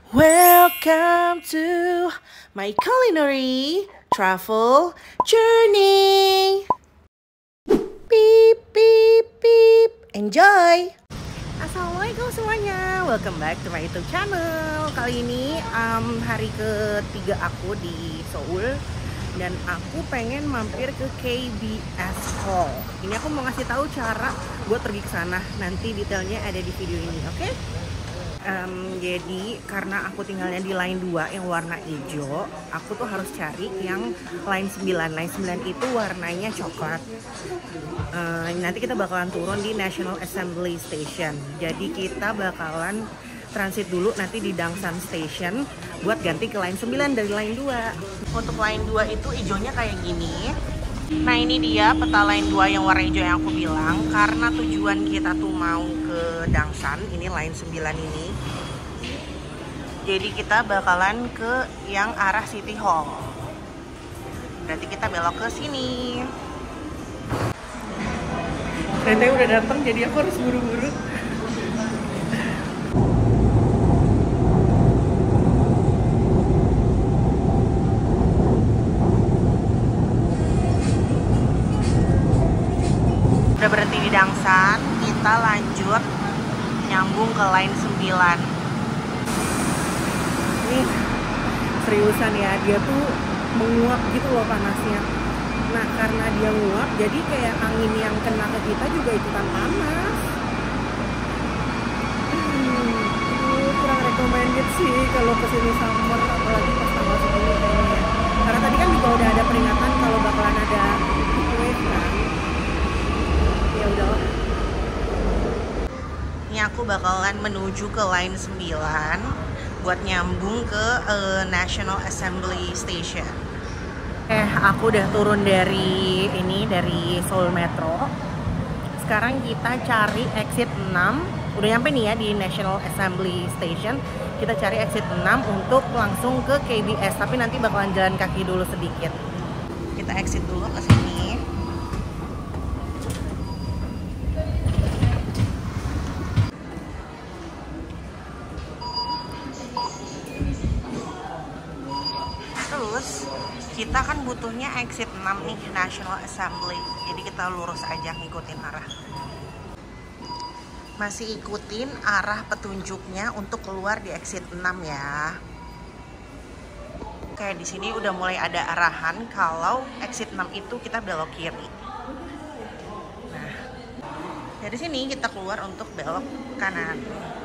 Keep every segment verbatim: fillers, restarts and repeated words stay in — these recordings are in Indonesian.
Welcome to my culinary travel journey. Beep, beep, beep. Enjoy. Assalamualaikum semuanya. Welcome back to my YouTube channel. Kali ini um, hari ketiga aku di Seoul dan aku pengen mampir ke K B S Hall. Ini aku mau ngasih tahu cara buat pergi ke sana. Nanti detailnya ada di video ini, oke? Okay? Um, jadi karena aku tinggalnya di line dua yang warna hijau, aku tuh harus cari yang line sembilan. Line sembilan itu warnanya coklat. Uh, nanti kita bakalan turun di National Assembly Station. Jadi kita bakalan transit dulu nanti di Dangsan Station buat ganti ke line sembilan dari line dua. Untuk line dua itu hijaunya kayak gini. Nah ini dia peta line dua yang warna hijau yang aku bilang. Karena tujuan kita tuh mau ke Dangsan, ini line sembilan ini. Jadi kita bakalan ke yang arah City Hall. Berarti kita belok ke sini. Rente udah datang jadi aku harus buru-buru. Udah berhenti di Dangsan, kita lanjut nyambung ke line sembilan. Ini seriusan ya, dia tuh menguap gitu loh panasnya. Nah karena dia nguap, jadi kayak angin yang kena ke kita juga ikutan panas. Hmm, itu kurang recommended sih kalau kesini summer, apalagi pas tanggal segini kayaknya. Karena tadi kan juga udah ada peringatan kalau bakalan ada heatwave kan. Ya udahlah. Ini aku bakalan menuju ke line sembilan buat nyambung ke uh, National Assembly Station. Eh, aku udah turun dari ini dari Seoul Metro. Sekarang kita cari exit enam. Udah nyampe nih ya di National Assembly Station. Kita cari exit enam untuk langsung ke K B S, tapi nanti bakalan jalan kaki dulu sedikit. Kita exit dulu ke sini. Terus kita kan butuhnya exit enam nih, National Assembly. Jadi kita lurus aja ngikutin arah. Masih ikutin arah petunjuknya untuk keluar di exit enam ya. Oke, di sini udah mulai ada arahan kalau exit enam itu kita belok kiri. Nah, dari sini kita keluar untuk belok kanan.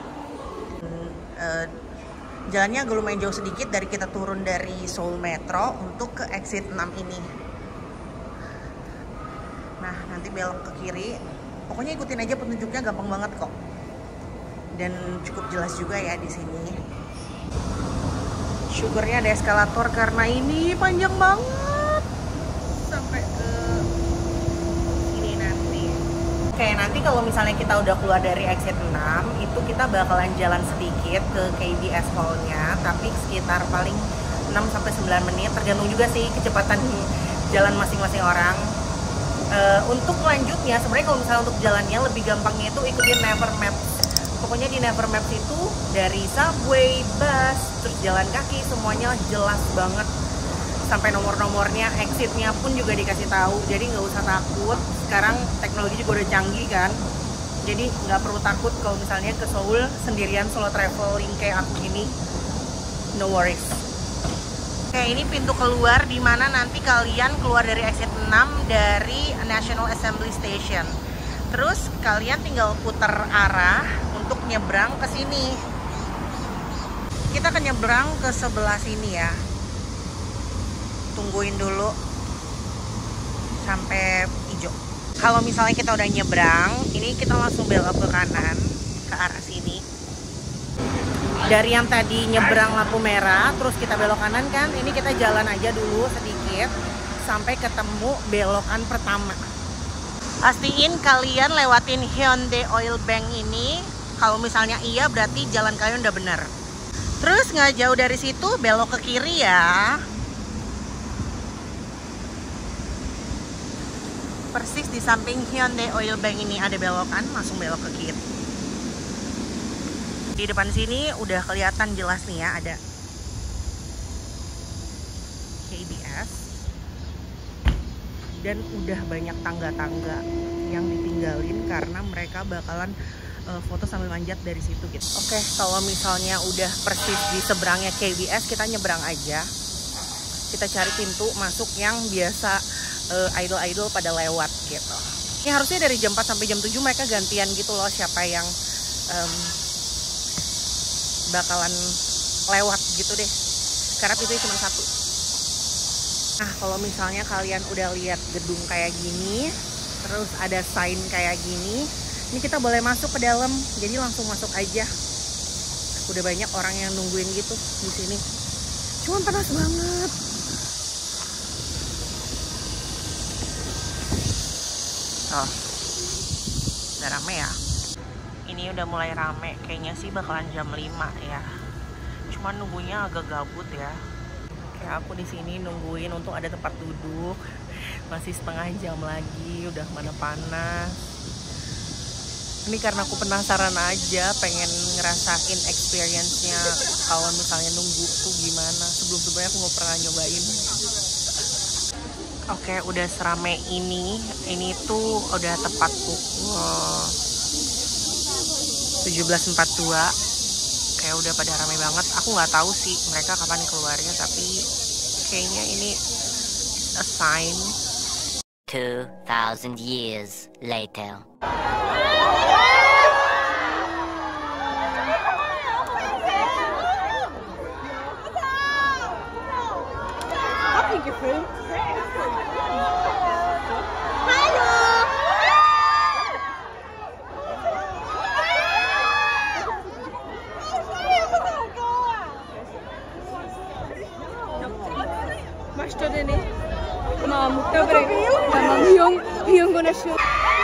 Uh, Jalannya agak lumayan jauh sedikit dari kita turun dari Seoul Metro untuk ke exit enam ini. Nah, nanti belok ke kiri. Pokoknya ikutin aja petunjuknya, gampang banget kok. Dan cukup jelas juga ya di sini. Syukurnya ada eskalator karena ini panjang banget. Sampai ke sini nanti. Oke, nanti kalau misalnya kita udah keluar dari exit enam, itu kita bakalan jalan sedikit ke K B S Hall-nya, tapi sekitar paling enam sampai sembilan menit, tergantung juga sih kecepatan jalan masing-masing orang. Uh, untuk lanjutnya, sebenarnya kalau misalnya untuk jalannya lebih gampangnya itu ikutin Naver Maps. Pokoknya di Naver Maps itu dari subway, bus, terus jalan kaki, semuanya jelas banget. Sampai nomor-nomornya, exitnya pun juga dikasih tahu, jadi nggak usah takut. Sekarang teknologi juga udah canggih kan, jadi nggak perlu takut kalau misalnya ke Seoul sendirian solo traveling kayak aku ini, no worries. Oke, ini pintu keluar di mana nanti kalian keluar dari exit enam dari National Assembly Station. Terus kalian tinggal putar arah untuk nyebrang ke sini. Kita akan nyebrang ke sebelah sini ya. Tungguin dulu sampai hijau. Kalau misalnya kita udah nyebrang, ini kita langsung belok ke kanan ke arah sini. Dari yang tadi nyebrang lampu merah, terus kita belok kanan kan, ini kita jalan aja dulu sedikit sampai ketemu belokan pertama. Pastiin kalian lewatin Hyundai Oil Bank ini. Kalau misalnya iya, berarti jalan kalian udah bener. Terus nggak jauh dari situ belok ke kiri ya. Persis di samping Hyundai Oil Bank ini ada belokan, langsung belok ke kiri. Di depan sini udah kelihatan jelas nih ya, ada K B S dan udah banyak tangga-tangga yang ditinggalin karena mereka bakalan uh, foto sambil manjat dari situ gitu. Oke, kalau misalnya udah persis di seberangnya K B S, kita nyebrang aja. Kita cari pintu masuk yang biasa uh, idol-idol pada lewat gitu. Ini harusnya dari jam empat sampai jam tujuh mereka gantian gitu loh, siapa yang um, bakalan lewat gitu deh. Karena pintunya cuma satu. Nah, kalau misalnya kalian udah lihat gedung kayak gini, terus ada sign kayak gini, ini kita boleh masuk ke dalam. Jadi langsung masuk aja. Udah banyak orang yang nungguin gitu di sini. Cuman panas banget. Oh, udah rame ya. Ini udah mulai rame. Kayaknya sih bakalan jam lima ya. Cuman nunggunya agak gabut ya. Kayak aku di sini nungguin, untuk ada tempat duduk. Masih setengah jam lagi, udah mana panas. Ini karena aku penasaran aja, pengen ngerasain experience-nya kalau misalnya nunggu tuh gimana. Sebelum-sebelumnya aku nggak pernah nyobain. Oke, udah serame ini. Ini tuh udah tepat pukul tujuh belas empat puluh dua. Kayak udah pada rame banget. Aku nggak tahu sih mereka kapan keluarnya, tapi kayaknya ini a sign. Two thousand years later. Máš to, Denny? Mám. Dobré. Já mám Hyung, Hyungu našu.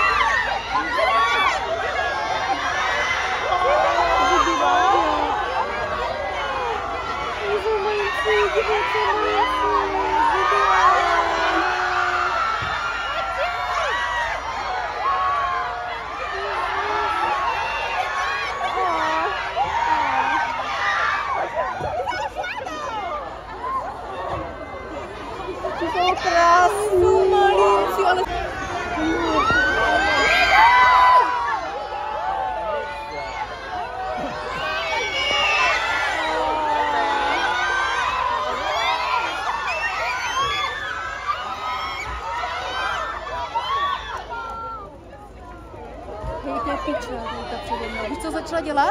Krásný malíci, ale... Hejte pičo, hejta přede mnou. Víš, co začala dělat?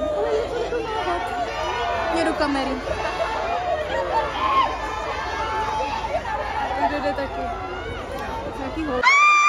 Mě do kamery. Kdo jde taky? Nějaký hol.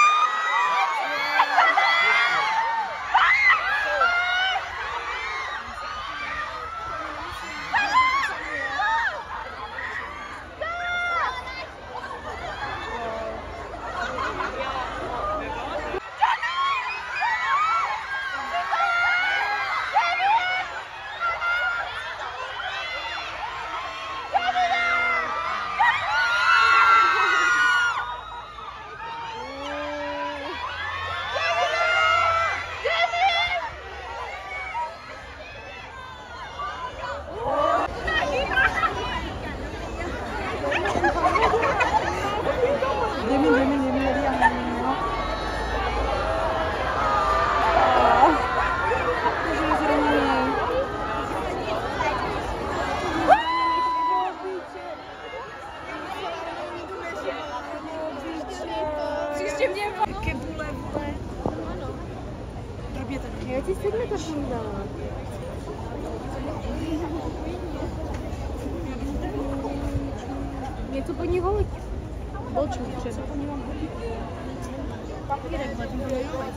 Já ti sedne ta funda. Něco pod ní holit. Bolčů třeba. Papírek, ale tím bude jít.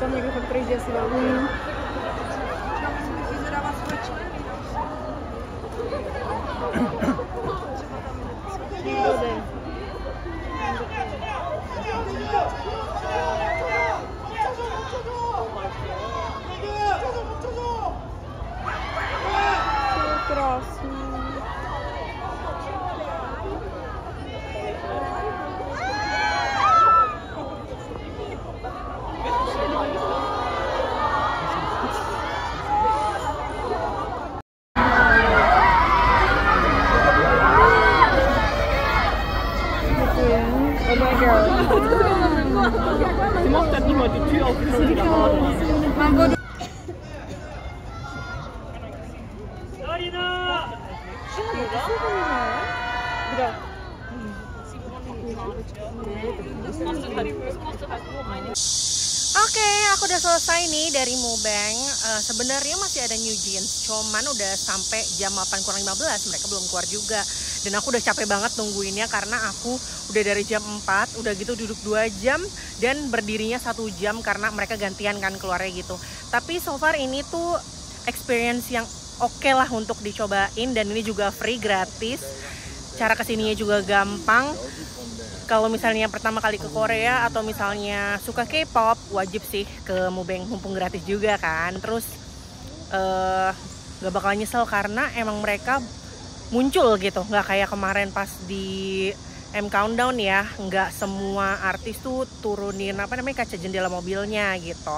tam někdo fakt prý děsí velký. Krásný. Oh my god. Du måste att ni måste ty och så där har Man borde... Bra. Oke, aku udah selesai nih dari Mubeng. Uh, Sebenarnya masih ada New Jeans, cuman udah sampai jam delapan kurang lima belas, mereka belum keluar juga. Dan aku udah capek banget nungguinnya karena aku udah dari jam empat, udah gitu duduk dua jam dan berdirinya satu jam karena mereka gantian kan keluarnya gitu. Tapi so far ini tuh experience yang oke okay lah untuk dicobain, dan ini juga free, gratis. Cara kesininya juga gampang. Kalau misalnya pertama kali ke Korea atau misalnya suka K-pop, wajib sih ke Mubeng, mumpung gratis juga kan. Terus uh, gak bakal nyesel karena emang mereka muncul gitu, nggak kayak kemarin pas di M Countdown ya, nggak semua artis tuh turunin apa namanya kaca jendela mobilnya gitu.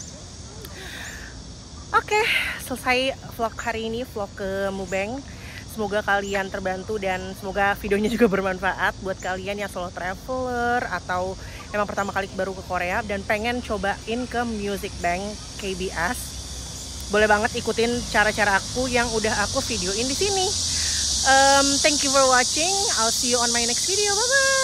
Oke, selesai vlog hari ini, vlog ke Mubeng. Semoga kalian terbantu dan semoga videonya juga bermanfaat buat kalian yang solo traveler atau emang pertama kali baru ke Korea dan pengen cobain ke Music Bank K B S. Boleh banget ikutin cara-cara aku yang udah aku videoin di sini. Um, thank you for watching. I'll see you on my next video. Bye bye.